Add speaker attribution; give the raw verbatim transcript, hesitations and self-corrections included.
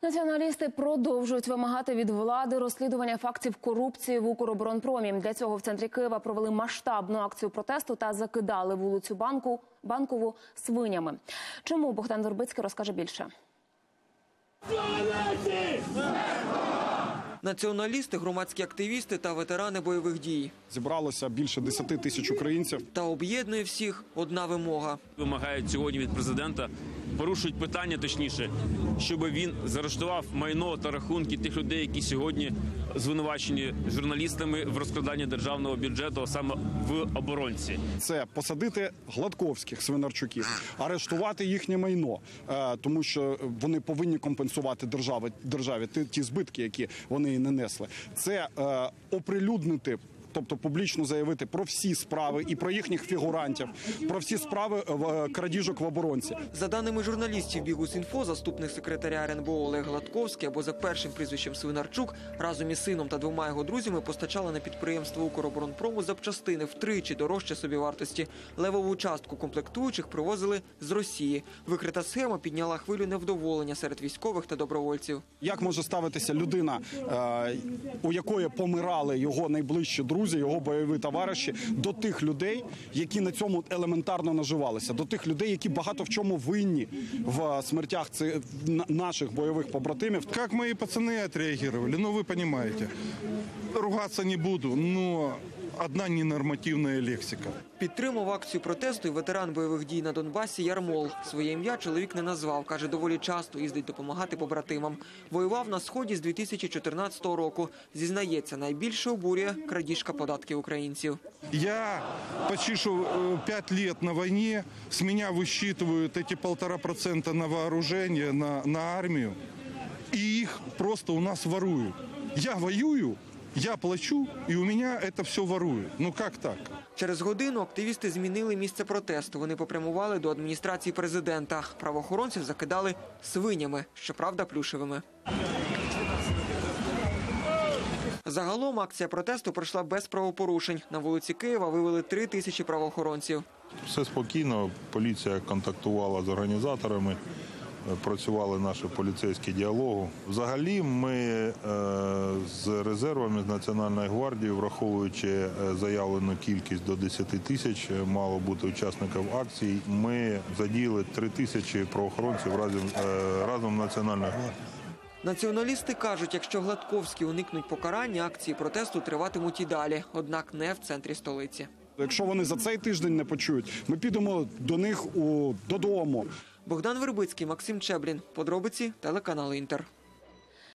Speaker 1: Націоналісти продовжують вимагати від влади розслідування фактів корупції в Укроборонпромі. Для цього в центрі Києва провели масштабну акцію протесту та закидали вулицю Банку, Банкову свинями. Чому? Богдан Вербицький розкаже більше.
Speaker 2: Націоналісти, громадські активісти та ветерани бойових дій.
Speaker 3: Зібралося більше десяти тисяч українців.
Speaker 2: Та об'єднує всіх одна вимога.
Speaker 4: Вимагають сьогодні від президента, порушують питання, точніше, щоб він заарештував майно та рахунки тих людей, які сьогодні звинувачені журналістами в розкраданні державного бюджету, а саме в оборонці.
Speaker 3: Це посадити Гладковських, Свинарчуків, арештувати їхнє майно, тому що вони повинні компенсувати державі, державі ті збитки, які вони не несли. Це оприлюднити, тобто публічно заявити про всі справи і про їхніх фігурантів, про всі справи крадіжок в оборонці.
Speaker 2: За даними журналістів Бігус.Інфо, заступник секретаря ер ен бе о Олег Гладковський, або за першим прізвищем Свинарчук, разом із сином та двома його друзями постачали на підприємство Укроборонпрому запчастини втричі дорожче собівартості. Левову частку комплектуючих привозили з Росії. Викрита схема підняла хвилю невдоволення серед військових та добровольців.
Speaker 3: Як може ставитися людина, у якої помирали його найближчі друзі, його бойові товариші, до тих людей, які на цьому елементарно наживалися, до тих людей, які багато в чому винні в смертях цих наших бойових побратимів.
Speaker 5: Як мої пацани відреагували? Ну, ви розумієте. Ругатися не буду, але одна ненормативна лексика.
Speaker 2: Підтримав акцію протесту і ветеран бойових дій на Донбасі Ярмол. Своє ім'я чоловік не назвав. Каже, доволі часто їздить допомагати побратимам. Воював на Сході з дві тисячі чотирнадцятого року. Зізнається, найбільше обурює крадіжка податків українців.
Speaker 5: Я почти що п'ять років на війні, з мене висчитують ці півтора процента на вооруження, на, на армію, і їх просто у нас ворують. Я воюю, я плачу, і у мене це все ворують. Ну як так?
Speaker 2: Через годину активісти змінили місце протесту. Вони попрямували до адміністрації президента. Правоохоронців закидали свинями, щоправда, плюшевими. Загалом акція протесту пройшла без правопорушень. На вулиці Києва вивели три тисячі правоохоронців.
Speaker 6: Все спокійно, поліція контактувала з організаторами, працювали наші поліцейські діалоги. Взагалі ми е, з резервами, з Національної гвардії, враховуючи заявлену кількість до десяти тисяч, мало бути учасників акцій, ми задіяли три тисячі правоохоронців разом, е, разом з Національною гвардією.
Speaker 2: Націоналісти кажуть, якщо Гладковські уникнуть покарання, акції протесту триватимуть і далі, однак не в центрі столиці.
Speaker 3: Якщо вони за цей тиждень не почують, ми підемо до них у, додому.
Speaker 2: Богдан Вербицький, Максим Чеблін. Подробиці телеканал Інтер.